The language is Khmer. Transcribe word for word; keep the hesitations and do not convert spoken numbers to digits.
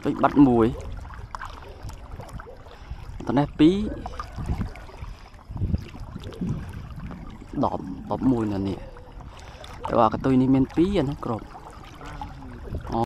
ដូចបាត់មួយតនេះពីរដប់ដប់មួយនៅនេះតែว่ากระตุยនេះមានពីរអាណាក្រប